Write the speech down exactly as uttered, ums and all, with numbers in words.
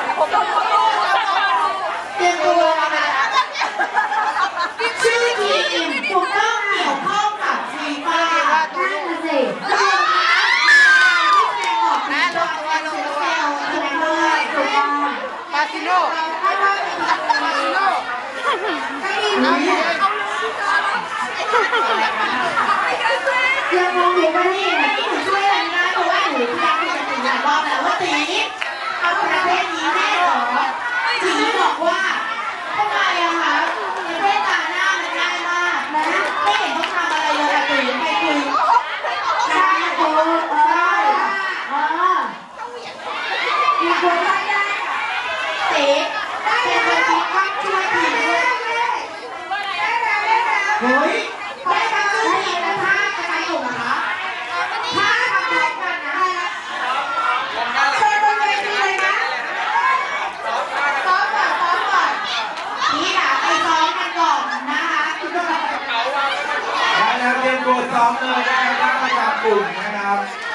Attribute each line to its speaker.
Speaker 1: เตรียมตัวนะชื่อทีมถูกต้องเกี่ยวข้องกับฟีฟ่านั่นน่ะสินะลงตัวลงตัวแสดงด้วยถูกต้อง
Speaker 2: ปาซิโน่ปาซิโน่
Speaker 1: ยังมองอยู่ว่านี่ที่หนูช่วยอะไรนะเพราะว่าหนูพยายามจะถึงหลายรอบแล้วว่าตีเอาประเภทนี้แน่หรอตีบอกว่าทำไมอะคะประเภทตาหน้ามันง่ายมากนะไม่เห็นต้องทำอะไรเลยตีไปคุยใช่ถูกใช่อ๋อมีคนได้ได้ตีเป็นคนที่ข้ามช่วยทีด้วยเฮ้ยได้ทำช่วยทีแล้วถ้ากระจายส่งนะคะถ้าทำพร้อมกันนะเชิญบนเวทีเลยนะซ้อมก่อนซ้อมก่อนนี่ค่ะไปซ้อมกันก่อนนะคะ
Speaker 3: ได้แล้วเตรียมตัวซ้อมเลยนะครับประจำกลุ่มนะครับ